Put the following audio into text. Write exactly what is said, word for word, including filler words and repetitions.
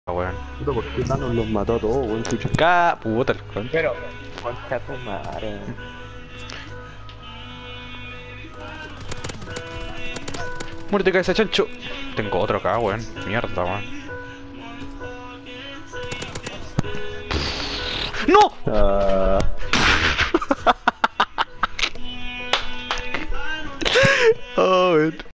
weón. Puta, ¿por qué Thanos los mató a todos, weón? Chucha. Ca... Puta el concha. Pero, concha tu madre. Muerte cabeza chancho. Tengo otro acá, weón. Mierda, weón. ¡No! Ah, Oh, weón.